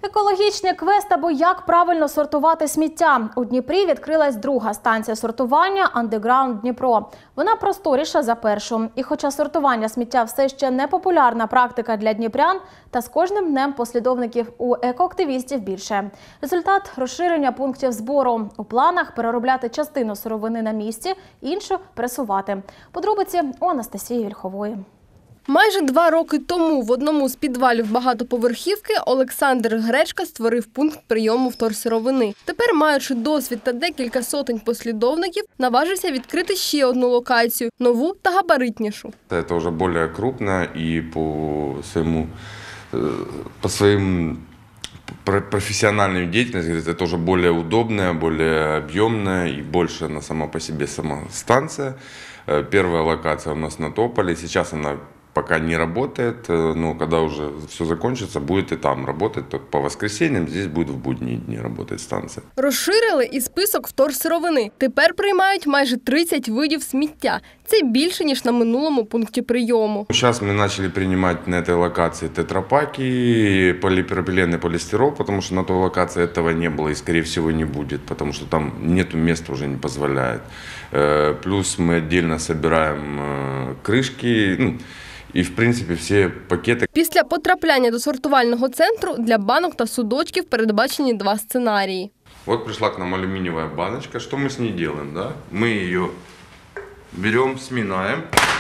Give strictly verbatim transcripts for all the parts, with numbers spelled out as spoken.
Екологічний квест або як правильно сортувати сміття. У Дніпрі відкрилась друга станція сортування «Андеграунд Дніпро». Вона просторіша за першу. І хоча сортування сміття все ще не популярна практика для дніпрян, та з кожним днем послідовників у екоактивістів більше. Результат – розширення пунктів збору. У планах переробляти частину сировини на місці, іншу – пресувати. Подробиці у Анастасії Вільхової. Майже два роки тому в одному з підвалів багатоповерхівки Олександр Гречка створив пункт прийому вторсировини. Тепер, маючи досвід та декілька сотень послідовників, наважився відкрити ще одну локацію – нову та габаритнішу. Це вже більш крупно і по своєму, по своїм профессиональной деятельности это уже более удобная, более объемная и больше она сама по себе сама станция. Первая локация у нас на Тополе, сейчас она пока не работает, но когда уже все закончится, будет и там работать. Только по воскресеньям, здесь будет в будние дни работать станция. Розширили і список вторсировини. Тепер приймають майже тридцять видів сміття. Це більше, ніж на минулому пункті прийому. Сейчас мы начали принимать на этой локации тетрапаки, полипропилен и полистирол, потому что на той локации этого не было и, скорее всего, не будет, потому что там нету места, уже не позволяет. Плюс мы отдельно собираем крышки, ну, і, в принципі, всі пакети. Після потрапляння до сортувального центру для банок та судочків передбачені два сценарії. От прийшла к нам алюмінієва баночка. Що ми з нею робимо? Да? Ми її беремо, сминаємо.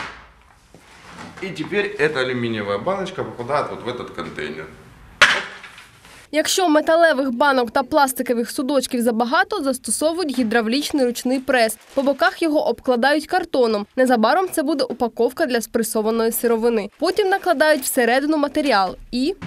І тепер ця алюмінієва баночка попадає вот в этот контейнер. Якщо металевих банок та пластикових судочків забагато, застосовують гідравлічний ручний прес. По боках його обкладають картоном. Незабаром це буде упаковка для спресованої сировини. Потім накладають всередину матеріал і...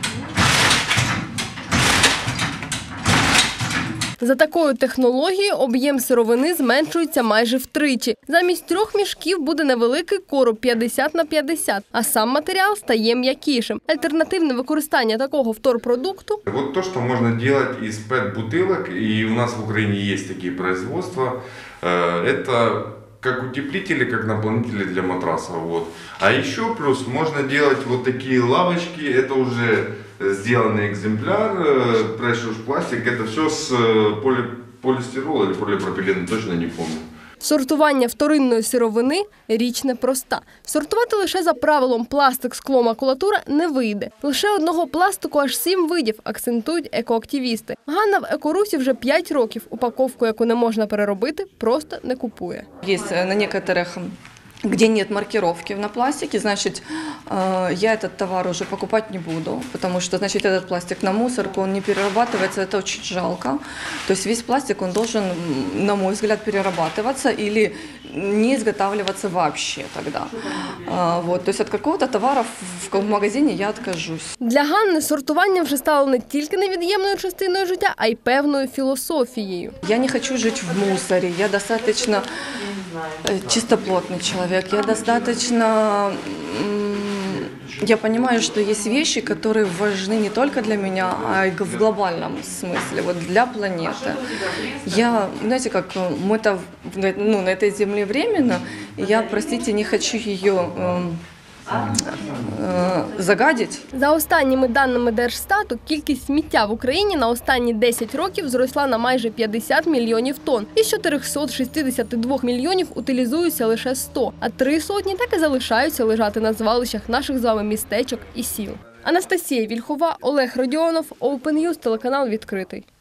За такою технологією об'єм сировини зменшується майже втричі. Замість трьох мішків буде невеликий короб п'ятдесят на п'ятдесят, а сам матеріал стає м'якішим. Альтернативне використання такого вторпродукту. Вот то, что можно делать из пэт-бутылок, и у нас в Украине есть такие производства, это как утеплители, как наполнители для матрасов. Вот. А еще плюс можно делать вот такие лавочки, это уже сделанный экземпляр, пресс пластик, это все с поли, полистирола или полипропилена, точно не помню. Сортування вторинної сировини – річ непроста. Сортувати лише за правилом пластик, скло, макулатура не вийде. Лише одного пластику аж сім видів, акцентують екоактивісти. Ганна в екорусі вже п'ять років. Упаковку, яку не можна переробити, просто не купує. Є на некоторых, где нет маркировки на пластике, значит, я этот товар уже покупать не буду, потому что, значит, этот пластик на мусорку, он не перерабатывается, это очень жалко. То есть весь пластик, он должен, на мой взгляд, перерабатываться или не изготавливаться вообще тогда. Вот, то есть от какого-то товара в магазине я откажусь. Для Ганни сортування вже стало не тільки невід'ємною частиною життя, а й певною філософією. Я не хочу жить в мусоре, я достаточно чистоплотный человек, я достаточно, я понимаю, что есть вещи, которые важны не только для меня, а и в глобальном смысле, вот для планеты. Я, знаете, как мы-то ну, на этой земле временно, я, простите, не хочу ее загадить. За останніми даними Держстату, кількість сміття в Україні на останні десять років зросла на майже п'ятдесят мільйонів тонн. Із чотирьохсот шістдесяти двох мільйонів утилізуються лише сто, а три сотні так і залишаються лежати на звалищах наших з вами містечок і сіл. Анастасія Вільхова, Олег Родіонов, Open News, телеканал «Відкритий».